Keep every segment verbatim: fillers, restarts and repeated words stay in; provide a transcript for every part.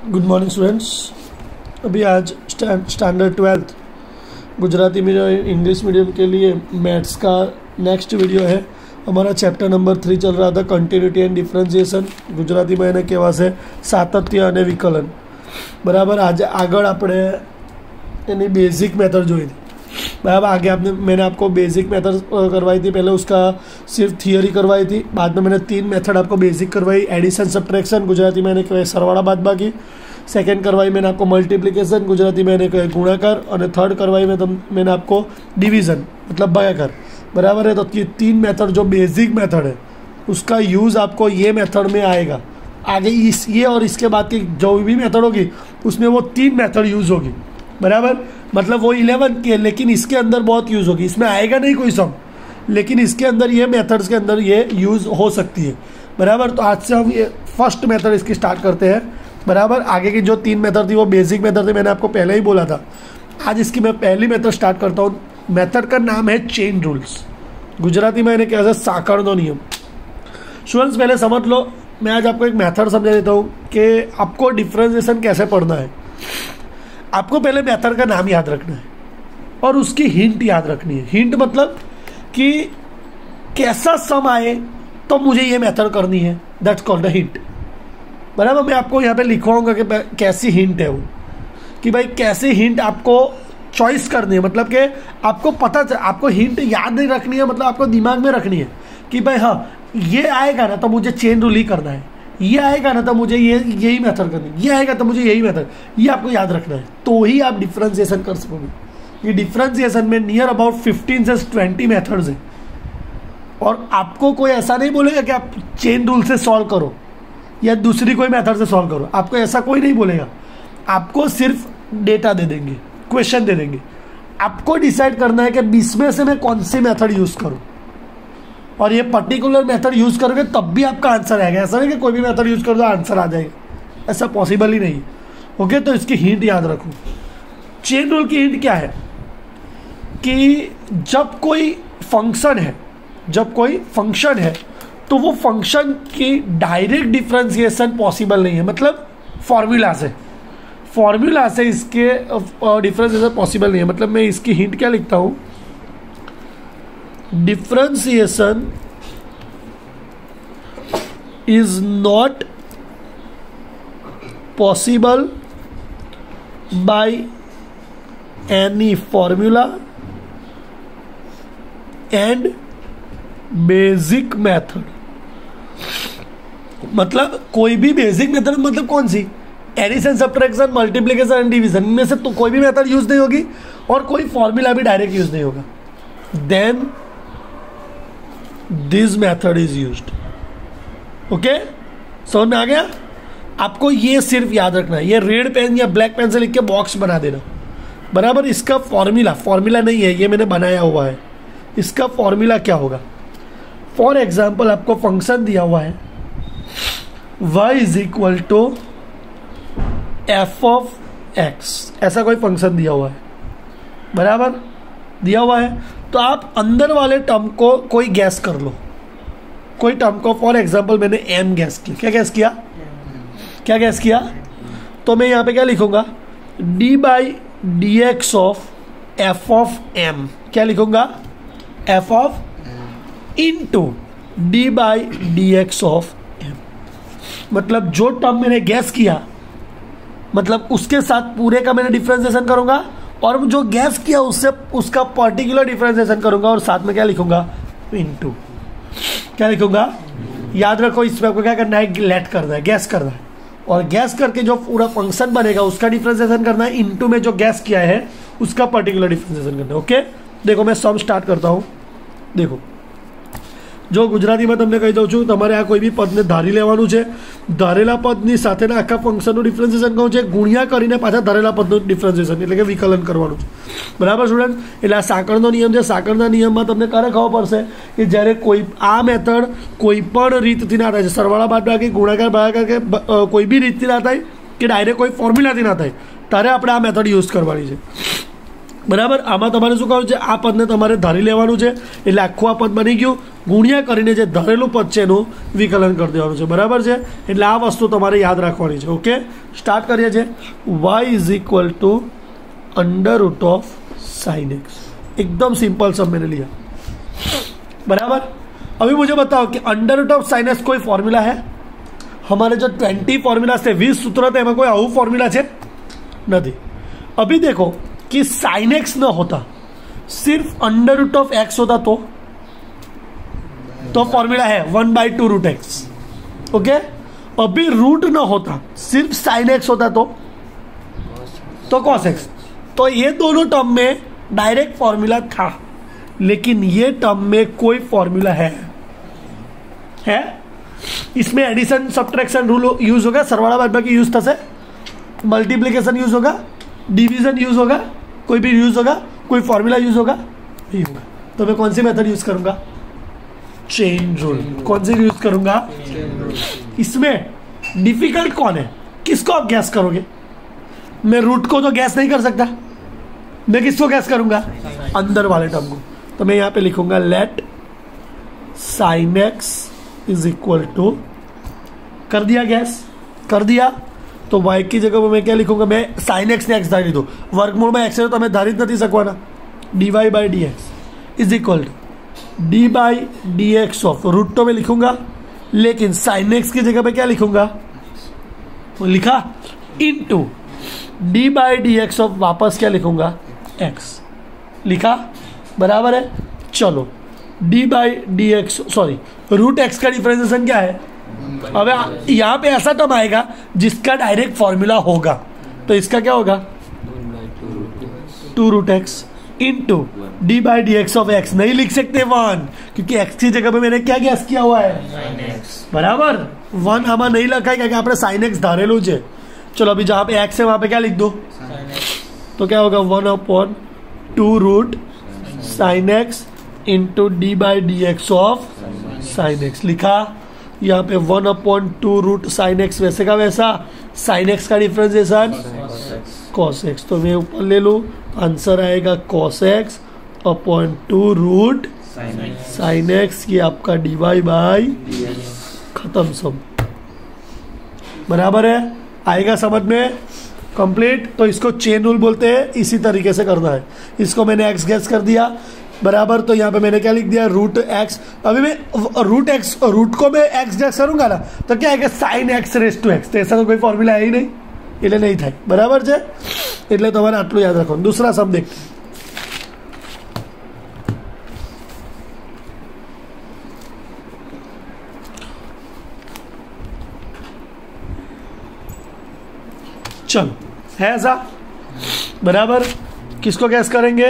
Good morning students. अभी आज standard twelfth Gujarati medium English medium के लिए मैथ्स का नेक्स्ट वीडियो है। हमारा चैप्टर नंबर थ्री चल रहा था कंटिन्यूटी एंड डिफ्रेंशिएशन। गुजराती में એને કહેવાશે સાતત્ય અને વિકલન। બરાબર, આજે આગળ આપણે એની બેઝિक मेथड જોઈ थी। बराबर, आगे आपने मैंने आपको बेसिक मेथड करवाई थी। पहले उसका सिर्फ थियरी करवाई थी, बाद में मैंने तीन मेथड आपको बेसिक करवाई। एडिशन, सब्ट्रैक्शन, गुजराती में कहे सरवाड़ा बादबाकी। सेकेंड करवाई मैंने आपको मल्टीप्लिकेशन, गुजराती में कहे गुणाकार। और थर्ड करवाई में तो मैंने आपको डिवीज़न मतलब भागाकार। बराबर है, तो ये तीन मेथड जो बेसिक मेथड है उसका यूज़ आपको ये मेथड में आएगा। आगे इस ये और इसके बाद की जो भी मेथड होगी उसमें वो तीन मेथड यूज़ होगी। बराबर, मतलब वो इलेवन की है लेकिन इसके अंदर बहुत यूज़ होगी। इसमें आएगा नहीं कोई सम, लेकिन इसके अंदर ये मेथड्स के अंदर ये यूज़ हो सकती है। बराबर, तो आज से हम ये फर्स्ट मेथड इसकी स्टार्ट करते हैं। बराबर, आगे की जो तीन मेथड थी वो बेसिक मेथड थी, मैंने आपको पहले ही बोला था। आज इसकी मैं पहली मेथड स्टार्ट करता हूँ। मेथड का नाम है चेन रूल्स। गुजराती में इन्हें कहते हैं साकरनो नियम। स्टूडेंट्स पहले समझ लो, मैं आज आपको एक मेथड समझा देता हूँ कि आपको डिफ्रेंशिएशन कैसे पढ़ना है। आपको पहले मेथड का नाम याद रखना है और उसकी हिंट याद रखनी है। हिंट मतलब कि कैसा सम आए तो मुझे ये मेथड करनी है, दैट्स कॉल्ड अ हिंट। बराबर, मैं आपको यहाँ पे लिखवाऊंगा कि कैसी हिंट है वो, कि भाई कैसी हिंट आपको चॉइस करनी है। मतलब कि आपको पता चल, आपको हिंट याद नहीं रखनी है, मतलब आपको दिमाग में रखनी है कि भाई हाँ ये आएगा ना तो मुझे चेन रूल ही करना है, ये आएगा ना तो मुझे ये यही मेथड करनी है, ये आएगा तो मुझे यही मेथड, ये आपको याद रखना है। तो ही आप डिफ्रेंशिएशन कर सकोगे। ये डिफ्रेंशिएशन में नियर अबाउट फिफ्टीन से ट्वेंटी मेथड्स हैं और आपको कोई ऐसा नहीं बोलेगा कि आप चेन रूल से सॉल्व करो या दूसरी कोई मेथड से सॉल्व करो। आपको ऐसा कोई नहीं बोलेगा। आपको सिर्फ डेटा दे देंगे, क्वेश्चन दे देंगे। आपको डिसाइड करना है कि बीस में से मैं कौन सी मेथड यूज़ करूँ और ये पर्टिकुलर मेथड यूज़ करोगे तब भी आपका आंसर आएगा। ऐसा नहीं कि कोई भी मेथड यूज़ कर दो आंसर आ जाएगा, ऐसा पॉसिबल ही नहीं। ओके, तो इसकी हिंट याद रखो। चेन रूल की हिंट क्या है कि जब कोई फंक्शन है जब कोई फंक्शन है तो वो फंक्शन की डायरेक्ट डिफ्रेंशिएशन पॉसिबल नहीं है। मतलब फॉर्मूला से फॉर्मूला से इसके डिफ्रेंशिएशन पॉसिबल नहीं है। मतलब मैं इसकी हिंट क्या लिखता हूँ, differentiation is not possible by any formula and basic method। मतलब कोई भी बेसिक मेथड, मतलब कौन सी, addition, subtraction, multiplication and division, इनमें से तो कोई भी मेथड यूज नहीं होगी और कोई फॉर्मूला भी डायरेक्ट यूज नहीं होगा। Then this method is used. Okay, समझ में आ गया? आपको ये सिर्फ याद रखना है। ये रेड पेन या ब्लैक पेन से लिख के बॉक्स बना देना। बराबर, इसका फॉर्मूला फॉर्मूला नहीं है, ये मैंने बनाया हुआ है। इसका फॉर्मूला क्या होगा? फॉर एग्जाम्पल आपको फंक्शन दिया हुआ है y is equal to f of x. ऐसा कोई फंक्शन दिया हुआ है, बराबर दिया हुआ है। तो आप अंदर वाले टर्म को कोई गैस कर लो, कोई टर्म को। फॉर एग्जांपल मैंने m गैस किया। क्या गैस किया क्या गैस किया तो मैं यहाँ पे क्या लिखूंगा, d by d x of f of m। क्या लिखूंगा, f of into d by d x of m। मतलब जो टर्म मैंने गैस किया, मतलब उसके साथ पूरे का मैंने डिफ्रेंशिएशन करूंगा और जो गैस किया उससे उसका पर्टिकुलर डिफरेंशिएशन करूंगा और साथ में क्या लिखूंगा, इनटू। क्या लिखूंगा, याद रखो। इसमें आपको क्या करना है, लेट करना है, गैस करना है। और गैस करके जो पूरा फंक्शन बनेगा उसका डिफरेंशिएशन करना है। इनटू में जो गैस किया है उसका पर्टिकुलर डिफरेंशिएशन करना है। ओके, देखो मैं सम स्टार्ट करता हूँ। देखो, जो गुजराती में તમને કહી દઉં છું, તમારે આ કોઈ બી પદને ધારી લેવાનું છે। ધારેલા પદની સાથેના આખા ફંક્શનનું ડિફરન્શિએશન કહું છે, ગુણ્યા કરીને પાછા ધારેલા પદનું ડિફરન્શિએશન એટલે કે વિકલન કરવાનું છે। બરાબર સ્ટુડન્ટ, એટલે આ સાંકળનો નિયમ છે। સાંકળના નિયમમાં તમને ક્યારે ખબર પડશે કે જ્યારે કોઈ આ મેથડ કોઈ પણ રીતથી ના થાય, સરવાળા બાદબાકી, ગુણાકાર, ભાગાકાર કે કોઈ બી રીતથી ના થાય કે ડાયરેક્ટ કોઈ ફોર્મ્યુલાથી ના થાય, ત્યારે આપણે આ મેથડ યુઝ કરવાની છે। બરાબર. આમાં તમારે શું કરવું છે, આ પદને તમારે ધારી લેવાનું છે એટલે આખું આ પદ બની ગયું. ગુણ્યા કરીને જે ધરેલું પદ છે એનું વિકલન કરી દેવાનું છે. બરાબર છે. એટલે આ વસ્તુ તમારે યાદ રાખવાની છે. ઓકે, સ્ટાર્ટ કરીએ છીએ. Y is equal to under root of sine x. एकदम सिंपल सब मैंने लिया. बराबर. अभी मुझे बताओ कि under root of sine x कोई फॉर्मूला है? हमारे जो ट्वेंटी फॉर्मूला थे, वीस सूत्र थे, एम कोई आવું फॉर्मूला है नहीं. अभी देखो कि साइन एक्स न होता, सिर्फ अंडर रूट ऑफ एक्स होता तो तो फॉर्मूला है one by two root x. Okay. अभी रूट न होता, सिर्फ साइन एक्स होता तो तो कॉस एक्स. तो ये दोनों टर्म में डायरेक्ट फॉर्मूला था, लेकिन ये टर्म में कोई फॉर्मूला है है इसमें एडिशन सब्ट्रैक्शन रूल यूज होगा, सरवाड़ा बादबाकी यूज थશે, मल्टीप्लिकेशन यूज होगा, डिवीजन यूज होगा, कोई भी यूज होगा, कोई फॉर्मूला यूज होगा नहीं होगा. तो मैं कौन सी मेथड यूज करूंगा? Chain rule. कौन सी यूज करूंगा? इसमें डिफिकल्ट कौन है, किसको आप गैस करोगे? मैं रूट को तो गैस नहीं कर सकता, मैं किसको गैस करूंगा? अंदर वाले टर्म को. तो मैं यहां पे लिखूंगा let sine x is equal to, कर दिया गैस, कर दिया. तो y की जगह पर मैं क्या लिखूंगा? मैं साइन एक्स ने एक्स धारी दो, वर्गमूल में एक्स है तो मैं धारी नहीं सकवाना. D y by d x is equal to d by d x of root तो मैं लिखूंगा, लेकिन साइन एक्स की जगह पे क्या लिखूंगा? वो लिखा into d by d x of, वापस क्या लिखूंगा? एक्स लिखा. बराबर है. चलो d by d x, sorry root x का डिफरेंशिएशन क्या है? अब यहाँ पे ऐसा टर्म आएगा जिसका डायरेक्ट फॉर्मूला होगा, तो इसका क्या होगा? Two root x into d by d x of x. नहीं लिख सकते वन, क्योंकि एक्स की जगह पे मैंने क्या गैस किया हुआ है? बराबर. वन हमें नहीं लगा है क्योंकि आपने साइन एक्स धारेलू है. चलो अभी जहाँ पे एक्स है वहां पे क्या लिख दो? तो क्या होगा? One upon two root sine x into d by d x of sine x. लिखा. यहाँ पे one upon two root sine x वैसे का वैसा, साइन एक्स का डिफरेंशिएशन कॉस एक्स. तो मैं ऊपर ले लूँ, आंसर आएगा cos x upon two root sine x. ये आपका डी वाई बाई खत्म सब. बराबर है. आएगा समझ में? कंप्लीट. तो इसको चेन रूल बोलते हैं. इसी तरीके से करना है. इसको मैंने एक्स गैस कर दिया. बराबर. तो यहाँ पे मैंने क्या लिख दिया? Root x. अभी मैं रूट एक्स, रूट को मैं एक्स गैस करूंगा ना, तो क्या है? Sine x raise to x. तो ऐसा तो कोई फॉर्मूला है ही नहीं, એટલે नहीं થાય. बराबर છે. એટલે તમારે આટલું યાદ રાખો. दूसरा सम देखते हैं. चलो है ऐसा. बराबर. किसको गैस करेंगे?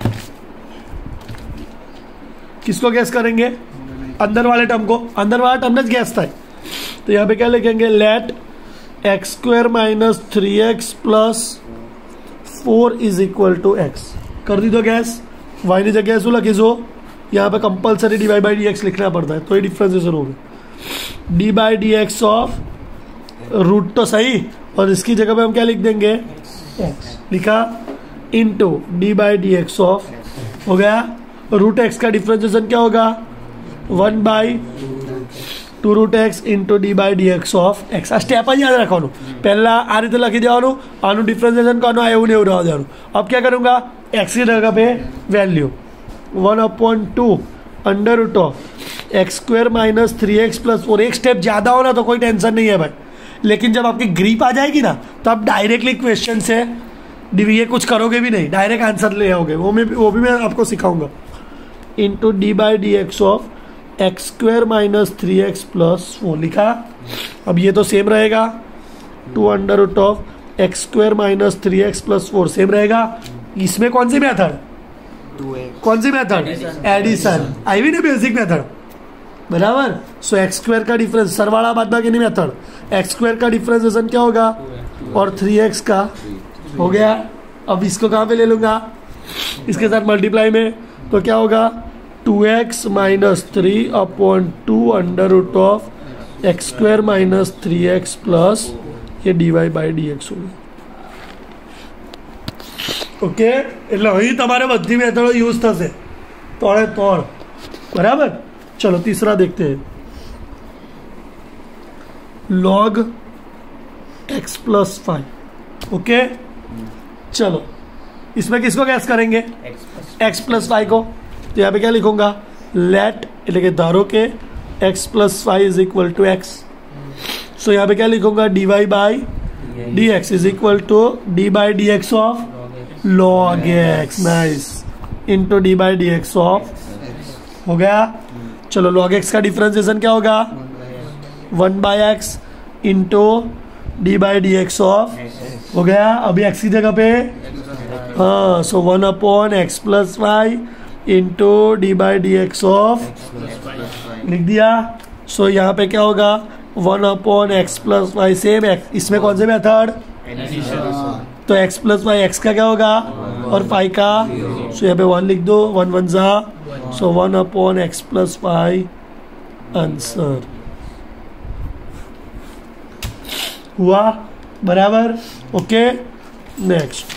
किसको गैस करेंगे? अंदर वाले टर्म को. अंदर वाला टर्म ने गैस था. तो यहाँ पे क्या लिखेंगे? Let x square minus three x plus four is equal to x. कर दी दो गैस. वाई ने जगह शू लखी सो यहाँ पे compulsory d y by d x लिखना पड़ता है, तो ये डिफ्रेंसिएशन होगा. D by d x of root तो सही, और इसकी जगह पे हम क्या लिख देंगे? एक्स. लिखा. Into d by d x of, हो गया. रूट एक्स का डिफरेंशिएशन क्या होगा? One by two root x into d by d x of x. आ स्टेप ज याद रखવાનું. पहला आ रीते लखी देवानुं, आनु डिफरेंशिएशन करवानुं, आ एवुं ने एवुं रहवा देवानुं. अब क्या करूंगा? एक्स की जगह पे value one upon two under root of x square minus three x plus four. एक स्टेप ज्यादा हो ना तो कोई टेंशन नहीं है भाई, लेकिन जब आपकी ग्रीप आ जाएगी ना, तो आप डायरेक्टली क्वेश्चन से ये कुछ करोगे भी नहीं, डायरेक्ट आंसर ले आओगे. वो मैं वो भी मैं आपको सिखाऊंगा. Into d by d x of x square minus three x plus four. लिखा. अब ये तो सेम रहेगा. Two under root of x square minus three x plus four same रहेगा. इसमें कौन सी मेथड? कौन सी मेथड? एडिशन. आई भी ना बेसिक मेथड. बराबर. सो एक्स स्क्वायर का डिफरेंस, सरवाड़ा बादबाकी नहीं मेथड. एक्स स्क्वायर का डिफरेंशिएशन क्या होगा? और थ्री एक्स का हो गया. अब इसको कहाँ पे ले लूंगा? इसके साथ मल्टीप्लाई में. तो क्या होगा? Two x minus three upon two under root of x square minus three x plus ये d y by d x होगा. ઓકે, એટલે અહીં તમારે બધી મેથડો યુઝ થશે તોડે તોડ, બરાબર. चलो तीसरा देखते हैं, log x plus five. Okay, चलो इसमें किसको गैस करेंगे? x प्लस फाइव को. तो यहाँ पे क्या लिखूंगा? लेट એટલે કે ધારો કે x plus five is equal to x. So यहाँ पे क्या लिखूंगा? D y by d x is equal to d by d x of log x. Nice. Into d by d x of, हो गया. चलो log x का differentiation क्या होगा? One by x into d by d x of, हो गया. अभी x की जगह पे हाँ, so one upon x plus five into d by d x of लिख दिया. सो यहाँ पे क्या होगा? One upon x plus five, same x. इसमें कौन से मेथड? तो x प्लस फाइव एक्स का क्या होगा और फाइव का, सो यहाँ पे वन लिख दो. वन वन जा, so one upon x plus five answer हुआ, बराबर. Okay, next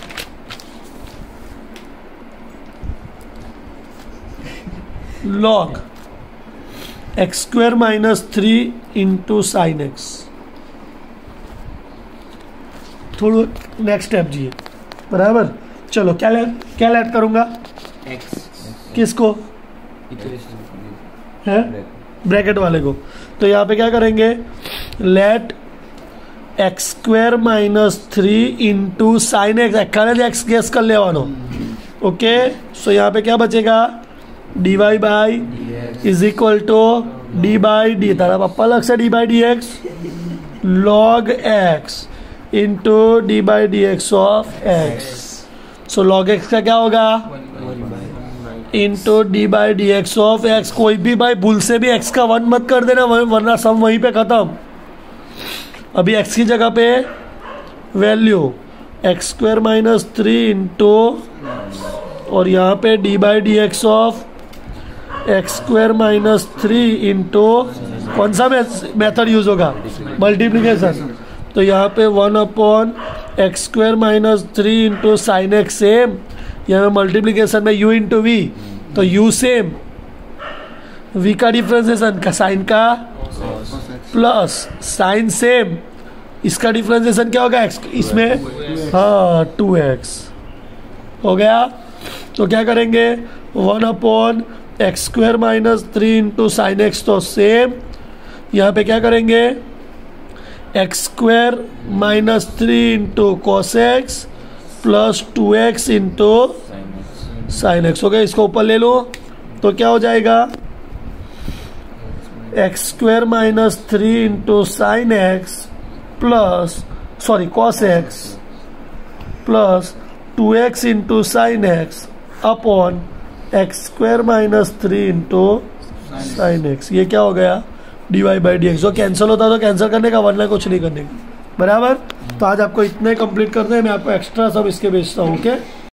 log x square minus three into sine x. थोड़ा नेक्स्ट स्टेप जी, बराबर. चलो क्या ले क्या ऐड करूंगा? x. किसको? है ब्रैकेट वाले को. तो यहाँ पे क्या करेंगे? Let x square minus three into sine x. एक्स गेस कर ले वानो. ओके, सो यहाँ पे क्या बचेगा? D y by is equal to d by d, तारा पप्पा अलग से d by d x log x into d by d x of x. So log x का क्या होगा? Into d by d x of x. कोई भी भाई भूल से भी एक्स का वन मत कर देना, वरना सब वहीं पे खत्म. अभी एक्स की जगह पे value x square minus three into और यहाँ पे d by d x of x square minus three into कौन सा मेथड यूज होगा? मल्टीप्लीकेशन. तो यहाँ पे one upon x square minus three into sine x same. यहाँ पे मल्टीप्लीकेशन में u इंटू वी, तो u सेम, v का डिफ्रेंसिएशन का साइन का प्लस साइन सेम, इसका डिफ्रेंसिएशन क्या होगा? x इसमें हाँ टू एक्स, हो गया. तो क्या करेंगे? One upon x square minus three into sine x, तो सेम. यहाँ पे क्या करेंगे? X square minus three into cos x plus two x into sine x. हो गया. इसको ऊपर ले लो तो क्या हो जाएगा? X square minus three into sine x plus sorry cos x plus two x into sine x upon x square minus three into sine x. ये क्या हो गया? D y by d x. जो कैंसिल होता है तो cancel करने का, वरना कुछ नहीं करने का, बराबर. तो आज आपको इतने कंप्लीट करते हैं, मैं आपको एक्स्ट्रा सब इसके बेचता हूँ. ओके.